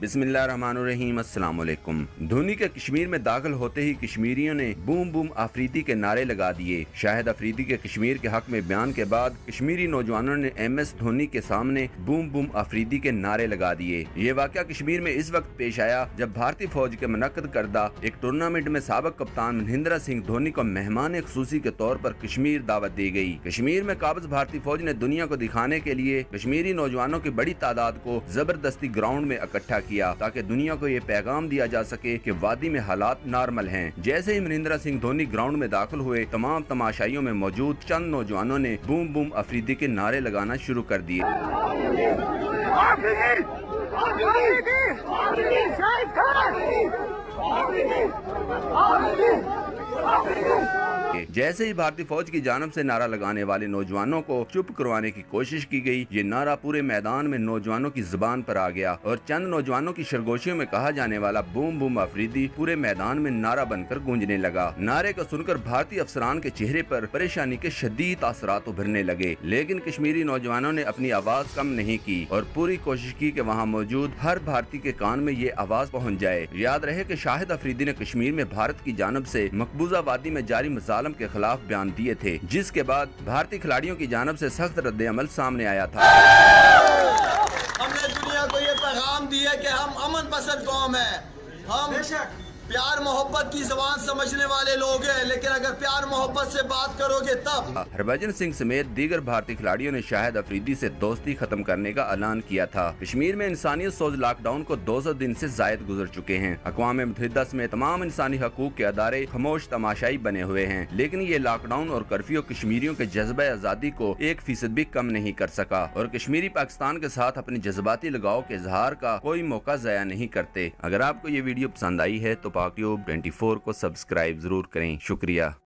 बिस्मिल्लाहिर्रहमानिर्रहीम, अस्सलाम वालेकुम। धोनी के कश्मीर में दाखिल होते ही कश्मीरियों ने बूम बूम अफरीदी के नारे लगा दिए। शाहिद अफरीदी के कश्मीर के हक में बयान के बाद कश्मीरी नौजवानों ने MS धोनी के सामने बूम बूम अफरीदी के नारे लगा दिए। ये वाकया कश्मीर में इस वक्त पेश आया जब भारतीय फौज के मुनक्कद करदा एक टूर्नामेंट में साबिक कप्तान महेंद्र सिंह धोनी को मेहमान खुसूसी के तौर पर कश्मीर दावत दी गई। कश्मीर में काबिज भारतीय फौज ने दुनिया को दिखाने के लिए कश्मीरी नौजवानों की बड़ी तादाद को जबरदस्ती ग्राउंड में इकट्ठा किया ताकि दुनिया को ये पैगाम दिया जा सके कि वादी में हालात नॉर्मल हैं। जैसे ही महेंद्र सिंह धोनी ग्राउंड में दाखिल हुए, तमाम तमाशाइयों में मौजूद चंद नौजवानों ने बूम बूम अफरीदी के नारे लगाना शुरू कर दिए। जैसे ही भारतीय फौज की जानब से नारा लगाने वाले नौजवानों को चुप करवाने की कोशिश की गई, ये नारा पूरे मैदान में नौजवानों की जुबान पर आ गया और चंद नौजवानों की सरगोशियों में कहा जाने वाला बूम बूम अफरीदी पूरे मैदान में नारा बनकर गूंजने लगा। नारे को सुनकर भारतीय अफसरान के चेहरे पर परेशानी के शदीद असरात उभरने लगे, लेकिन कश्मीरी नौजवानों ने अपनी आवाज कम नहीं की और पूरी कोशिश की कि वहाँ मौजूद हर भारतीय के कान में ये आवाज पहुँच जाए। याद रहे कि शाहिद अफरीदी ने कश्मीर में भारत की जानब से मकबूजा वादी में जारी मजालम के खिलाफ बयान दिए थे, जिसके बाद भारतीय खिलाड़ियों की जानब से सख्त रद्द अमल सामने आया था। हमने दुनिया को ये पैगाम दिया कि हम अमन पसंद कौम है, हम प्यार मोहब्बत की ज़बान समझने वाले लोग हैं, लेकिन अगर प्यार मोहब्बत से बात करोगे तब। हरभजन सिंह समेत दीगर भारतीय खिलाड़ियों ने शाहिद अफरीदी से दोस्ती खत्म करने का ऐलान किया था। कश्मीर में इंसानियत सोच लॉकडाउन को 200 दिन से जायद गुजर चुके हैं। अक़वाम मुत्तहिदा समेत तमाम इंसानी हकूक के अदारे खामोश तमाशाई बने हुए हैं, लेकिन ये लॉकडाउन और कर्फ्यू कश्मीरियों के जज्बे आज़ादी को 1% भी कम नहीं कर सका और कश्मीरी पाकिस्तान के साथ अपने जज्बाती लगाव के इजहार का कोई मौका ज़ाया नहीं करते। अगर आपको ये वीडियो पसंद आई है तो पाकट्यूब 24 को सब्सक्राइब जरूर करें। शुक्रिया।